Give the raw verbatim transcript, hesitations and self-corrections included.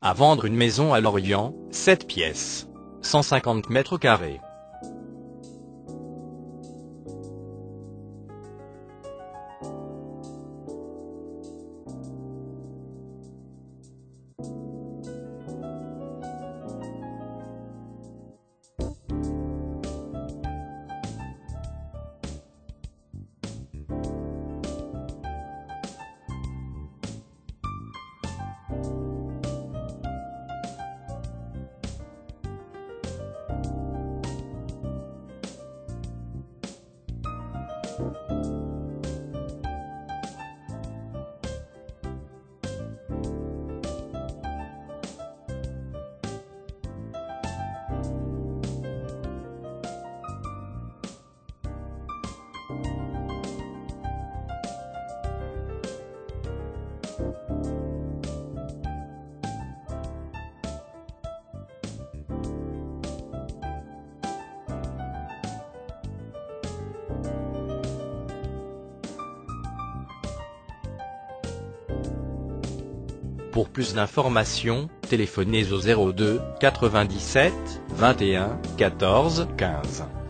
À vendre une maison à Lorient, sept pièces, cent cinquante mètres carrés. Pour plus d'informations, téléphonez au zéro deux quatre-vingt-dix-sept vingt et un quatorze quinze.